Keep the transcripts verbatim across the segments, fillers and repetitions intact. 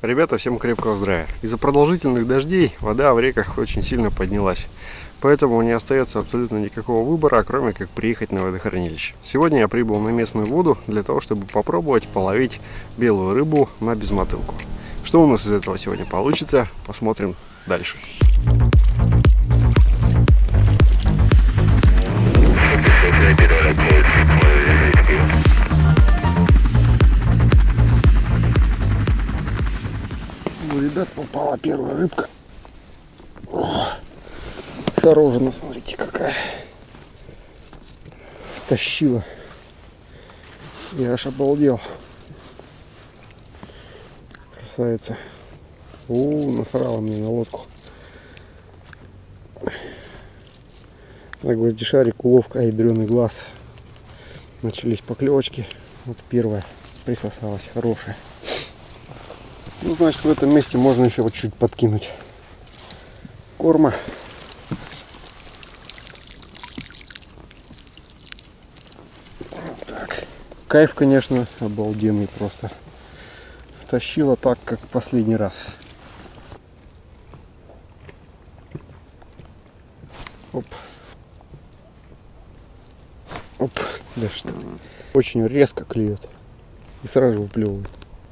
Ребята, всем крепкого здравия. Из-за продолжительных дождей вода в реках очень сильно поднялась. Поэтому не остается абсолютно никакого выбора, кроме как приехать на водохранилище. Сегодня я прибыл на местную воду для того, чтобы попробовать половить белую рыбу на безмотылку. Что у нас из этого сегодня получится, посмотрим дальше. У ребят попала первая рыбка. О, хорошена, смотрите какая. Втащила. Я аж обалдел. Красавица. О, насрала мне на лодку. На гвоздишарик, уловка, ядреный глаз. Начались поклевочки. Вот первая присосалась, хорошая. Ну, значит, в этом месте можно еще вот чуть подкинуть корма. Вот так. Кайф, конечно, обалденный просто. Втащила так, как в последний раз. Оп. Оп. Да что. Очень резко клюет. И сразу уплевывает.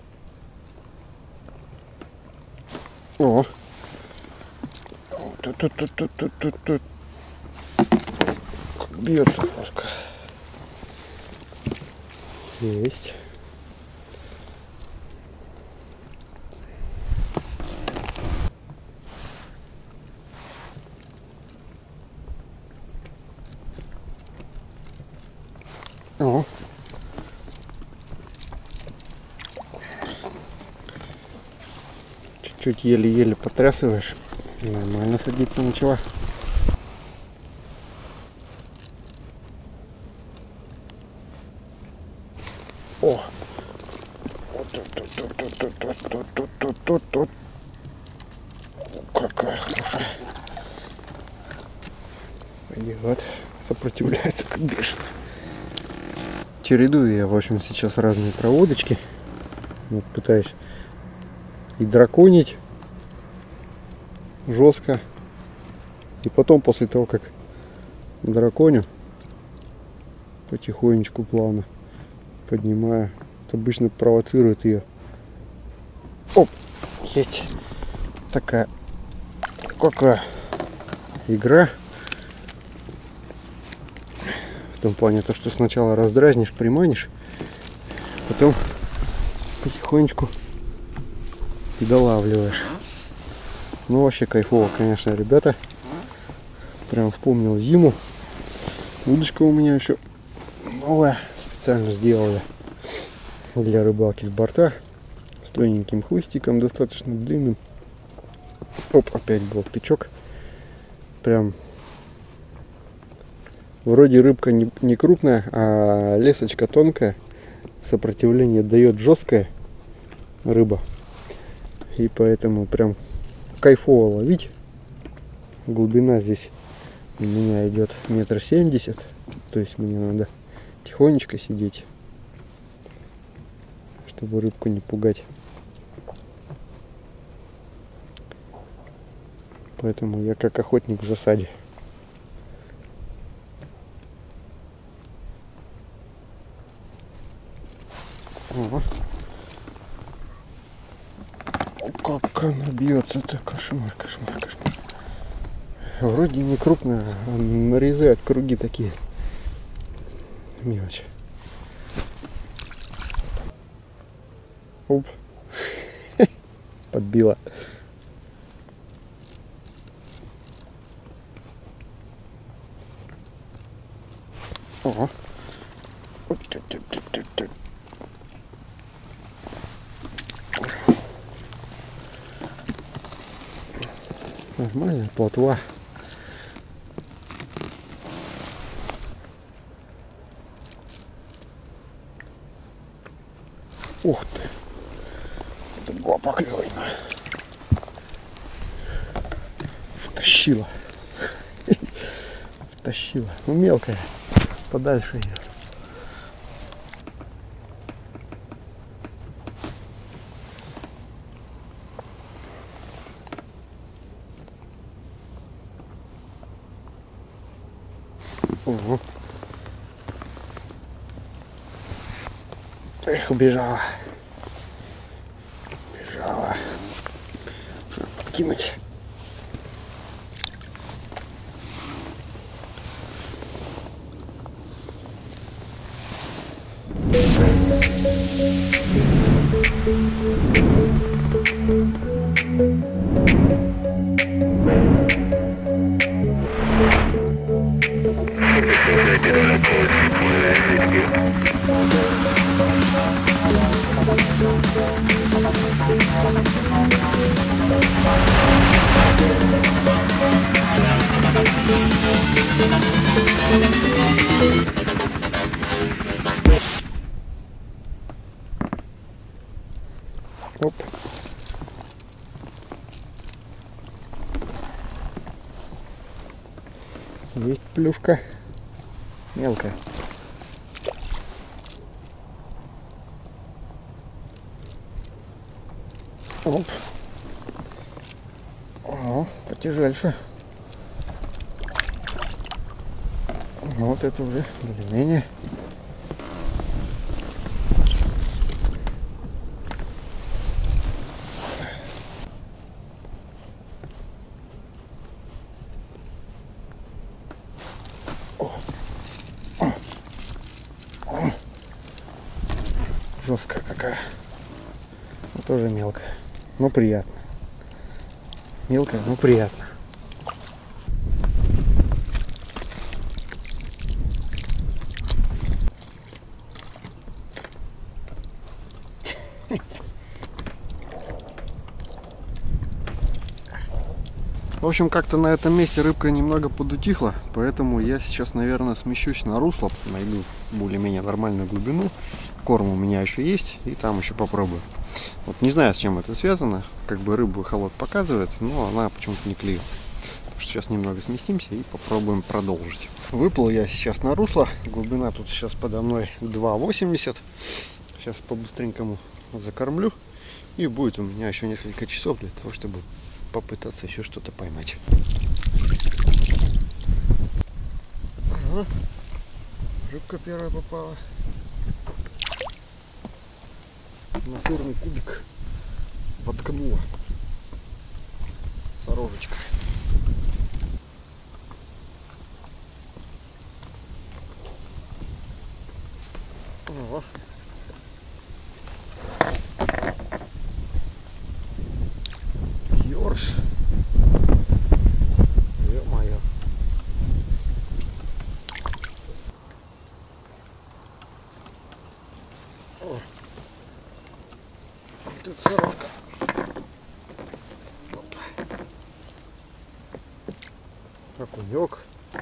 О, тут, тут, тут, тут, тут, тут, тут. Как бьется жестко. Есть. О. Чуть еле-еле потрясываешь, нормально садится, ничего. О, вот тут, тут, тут, тут, тут, тут, тут, тут, тут, тут. Какая хорошая. Пойдет, сопротивляется как бешеный. Чередую я, в общем, сейчас разные проводочки. Вот пытаюсь и драконить жестко, и потом, после того как драконю, потихонечку плавно поднимаю. Это обычно провоцирует ее. Оп, есть такая какая игра, в том плане, то что сначала раздразнишь, приманишь, потом потихонечку и долавливаешь. Ну, вообще кайфово, конечно, ребята. Прям вспомнил зиму. Удочка у меня еще новая, специально сделала для рыбалки с борта, с тоненьким хвостиком, достаточно длинным. Оп, опять был тычок. Прям вроде рыбка не, не крупная, а лесочка тонкая, сопротивление дает жесткое рыба. И поэтому прям кайфово ловить. Глубина здесь у меня идет метр семьдесят. То есть мне надо тихонечко сидеть, чтобы рыбку не пугать. Поэтому я как охотник в засаде. О. Как она бьется, это кошмар, кошмар, кошмар. Вроде не крупная, он нарезает круги такие. Мелочь. Оп. Подбила. О. Нормальная плотва. Ух ты. Это была поклевина. Втащила. Втащила. Ну, мелкая. Подальше ее. Угу. Эх, убежала. Убежала. Надо подкинуть. Оп. Есть плюшка. Мелкая. Оп. О, потяжельше. Вот это уже более-менее. Жесткая какая. Но тоже мелкая. Но приятно. Мелкая, но приятно. В общем, как-то на этом месте рыбка немного подутихла, поэтому я сейчас, наверное, смещусь на русло, найду более-менее нормальную глубину. Корм у меня еще есть, и там еще попробую. Вот не знаю, с чем это связано, как бы рыбу холод показывает, но она почему-то не клюет. Так что сейчас немного сместимся и попробуем продолжить. Выплыл я сейчас на русло, глубина тут сейчас подо мной два восемьдесят. Сейчас по-быстренькому закормлю, и будет у меня еще несколько часов для того, чтобы попытаться еще что-то поймать. Ага. Рыбка первая попала. На сырный кубик воткнула сорожечка. О. Ёрш. Ё-моё. О. Тут сорока. Окунек.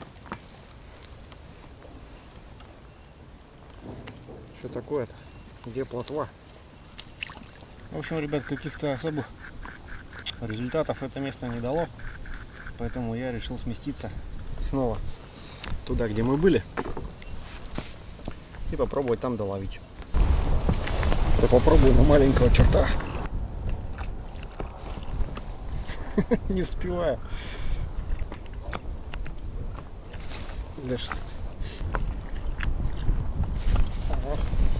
Что такое-то? Где плотва? В общем, ребят, каких-то особых результатов это место не дало, поэтому я решил сместиться снова туда, где мы были, и попробовать там доловить. Я попробую на маленького черта. Не успеваю. Да что ты. Ага.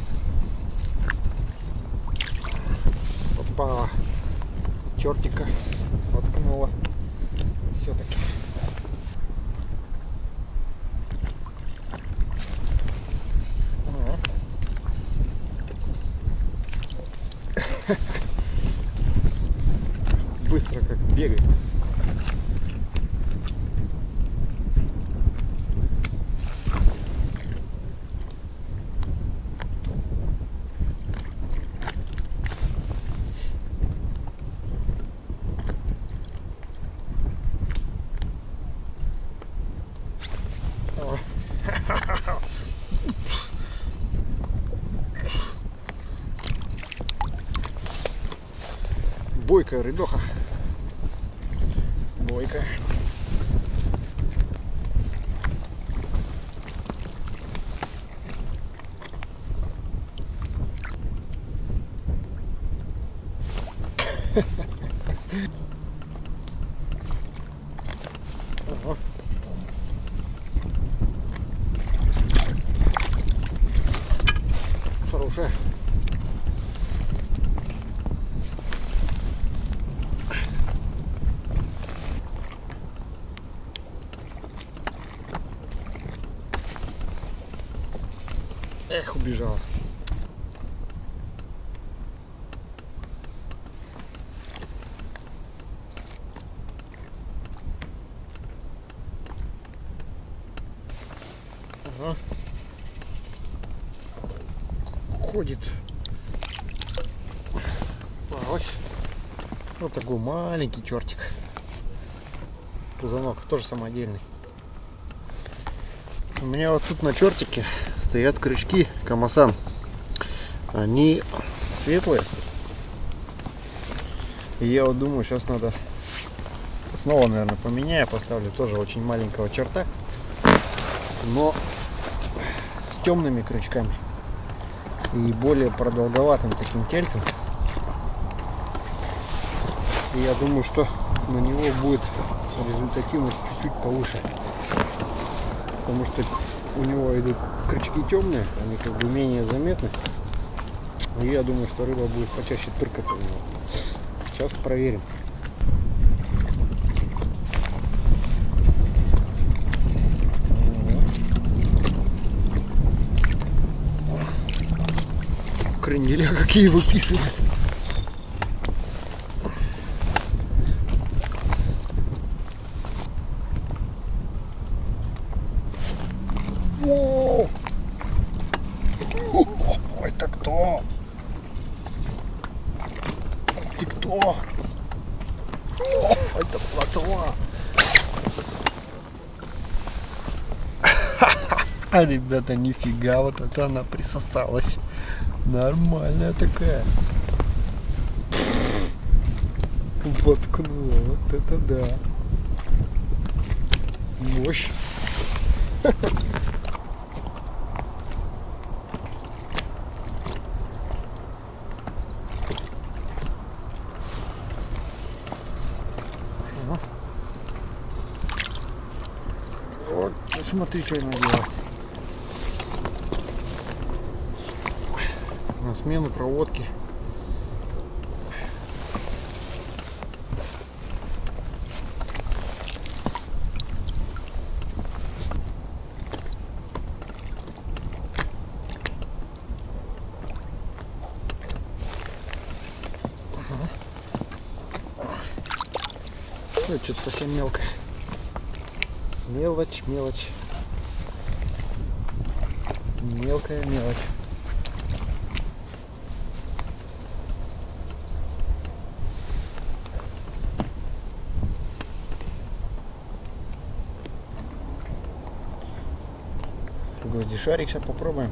Попала. Чертика воткнула. Все-таки. Быстро как бегает. Бойкая рыбеха. Бойкая. Ага. Эх, убежала. Ага. Ходит. Попалась. Вот такой маленький чертик. Пузанок тоже самодельный. У меня вот тут на чертике стоят крючки Камасан. Они светлые. И я вот думаю, сейчас надо снова, наверное, поменяю, поставлю тоже очень маленького черта, но с темными крючками и более продолговатым таким тельцем. И я думаю, что на него будет результативность чуть-чуть повыше. Потому что у него идут крючки темные, они как бы менее заметны. И я думаю, что рыба будет почаще тыркаться в него. Сейчас проверим. Кренделя какие выписывают. О! Ой, это кто? Ты кто? О, это плотва. А, ребята, нифига, вот это она присосалась. Нормальная такая. Воткнула, вот это да. Мощь. Вот, смотри, что она делает. На смену проводки. Ну, что-то совсем мелкое. Мелочь, мелочь. Мелкая мелочь. Гвоздишарик сейчас попробуем.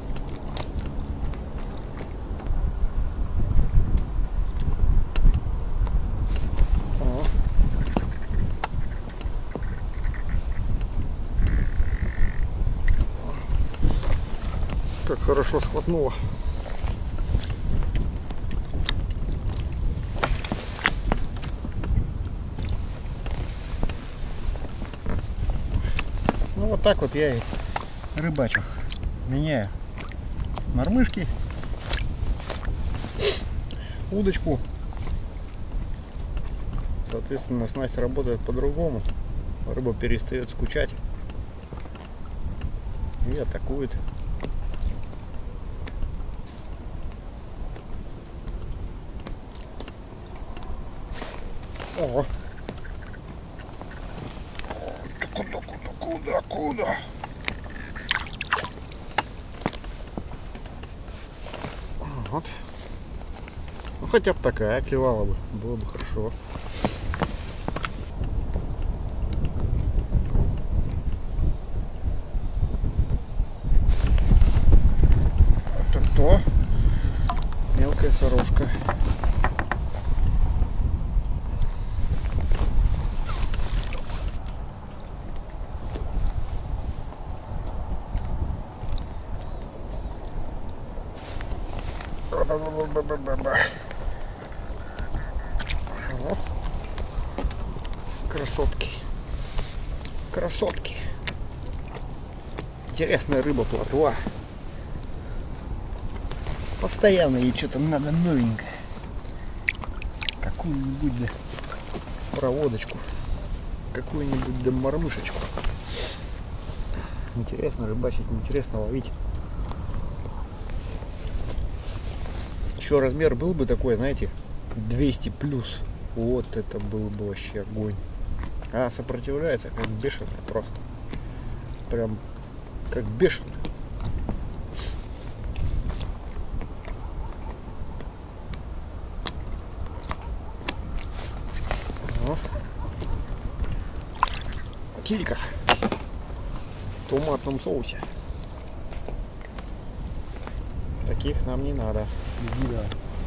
О. Как хорошо схватнуло. Ну вот так вот я и рыбачу. Меняю мормышки, удочку. Соответственно, снасть работает по-другому. Рыба перестает скучать и атакует. О! Куда, куда, куда, куда? Вот. Ну хотя бы такая клевала бы, было бы хорошо. Это кто? Мелкая сорожка. О, красотки, красотки. Интересная рыба, плотва. Постоянно ей что-то надо новенькое. Какую-нибудь да проводочку, какую-нибудь да мормышечку. Интересно рыбачить, интересно ловить. Еще размер был бы такой, знаете, двести плюс. Вот это был бы вообще огонь. А сопротивляется как бешеный просто. Прям как бешеный. О. Килька в томатном соусе. Таких нам не надо. Иди, да.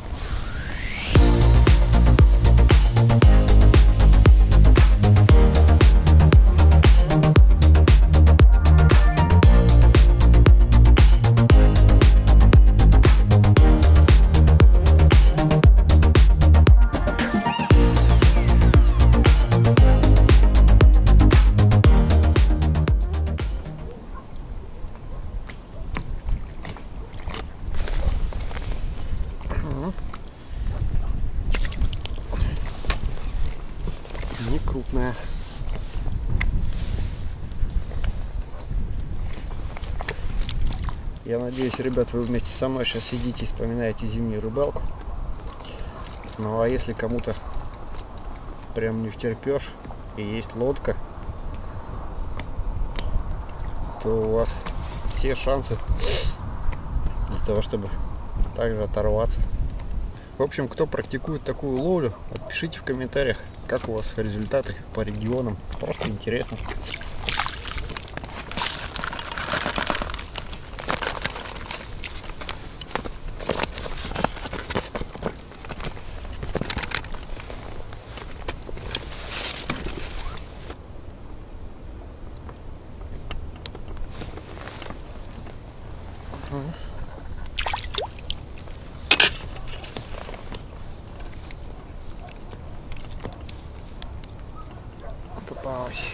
Не крупная. Я надеюсь, ребят, вы вместе со мной сейчас сидите и вспоминаете зимнюю рыбалку. Ну а если кому-то прям не втерпешь и есть лодка, то у вас все шансы для того, чтобы также оторваться. В общем, кто практикует такую ловлю, отпишите в комментариях, как у вас результаты по регионам. Просто интересно. Попалась.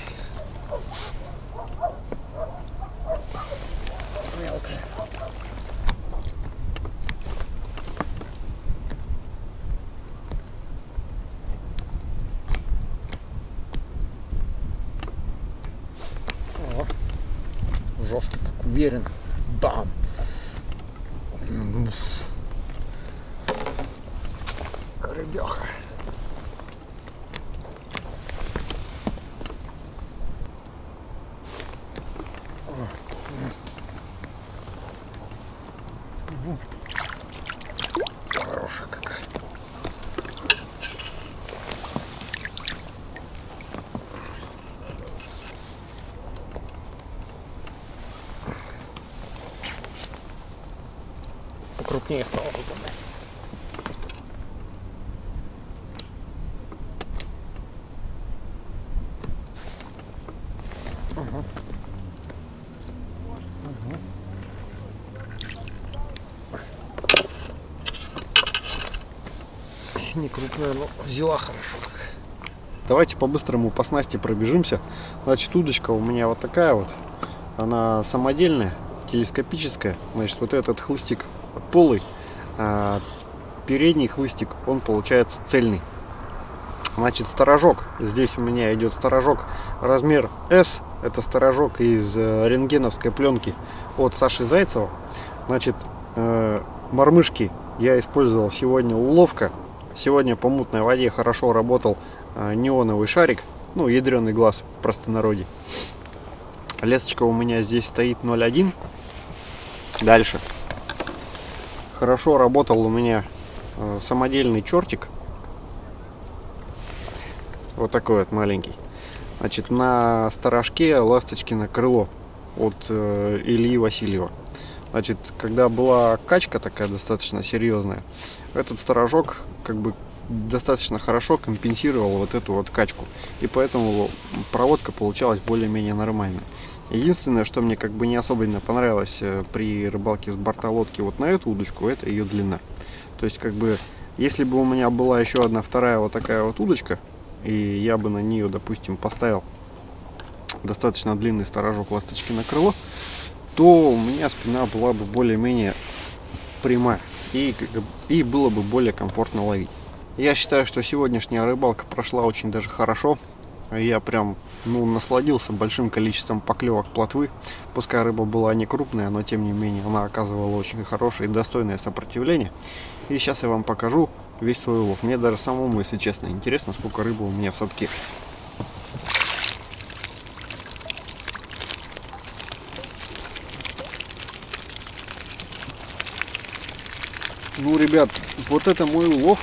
Мелкая. О, жестко, так уверенно. Бам! Рыбеха. Хорошая какая. Покрупнее стало выполнять. Угу. Угу. Не крупная, но взяла хорошо. Давайте по-быстрому по снасти пробежимся. Значит, удочка у меня вот такая вот. Она самодельная, телескопическая. Значит, вот этот хлыстик полый, а передний хлыстик, он получается цельный. Значит, сторожок. Здесь у меня идет сторожок размер эс. Это сторожок из рентгеновской пленки от Саши Зайцева. Значит, э, мормышки я использовал сегодня уловка. Сегодня по мутной воде хорошо работал э, неоновый шарик. Ну, ядреный глаз в простонародье. Лесочка у меня здесь стоит ноль один. Дальше. Хорошо работал у меня э, самодельный чертик. Вот такой вот маленький. Значит, на сторожке ласточкино крыло от э, Ильи Васильева. Значит, когда была качка такая достаточно серьезная, этот сторожок как бы достаточно хорошо компенсировал вот эту вот качку. И поэтому проводка получалась более-менее нормальной. Единственное, что мне как бы не особенно понравилось при рыбалке с борта лодки вот на эту удочку, это ее длина. То есть, как бы, если бы у меня была еще одна вторая вот такая вот удочка, и я бы на нее, допустим, поставил достаточно длинный сторожок ласточкино крыло, то у меня спина была бы более-менее прямая, и, и было бы более комфортно ловить. Я считаю, что сегодняшняя рыбалка прошла очень даже хорошо. Я прям, ну, насладился большим количеством поклевок плотвы. Пускай рыба была не крупная, но тем не менее она оказывала очень хорошее и достойное сопротивление. И сейчас я вам покажу весь свой улов. Мне даже самому, если честно, интересно, сколько рыбы у меня в садке. Ну, ребят, вот это мой улов.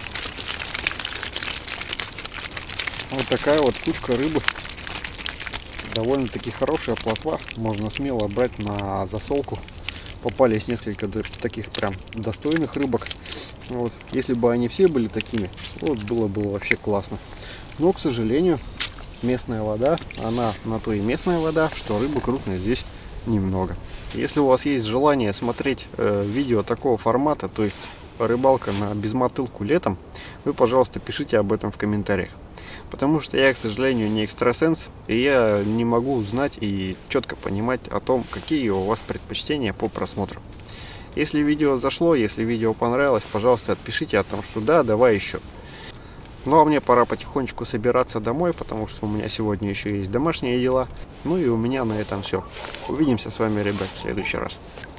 Вот такая вот кучка рыбы. Довольно-таки хорошая плотва. Можно смело брать на засолку. Попались несколько таких прям достойных рыбок. Вот. Если бы они все были такими, вот было бы вообще классно. Но, к сожалению, местная вода, она на то и местная вода, что рыбы крупной здесь немного. Если у вас есть желание смотреть э, видео такого формата, то есть рыбалка на безмотылку летом, вы, пожалуйста, пишите об этом в комментариях. Потому что я, к сожалению, не экстрасенс, и я не могу знать и четко понимать о том, какие у вас предпочтения по просмотру. Если видео зашло, если видео понравилось, пожалуйста, отпишите о том, что да, давай еще. Ну а мне пора потихонечку собираться домой, потому что у меня сегодня еще есть домашние дела. Ну и у меня на этом все. Увидимся с вами, ребят, в следующий раз.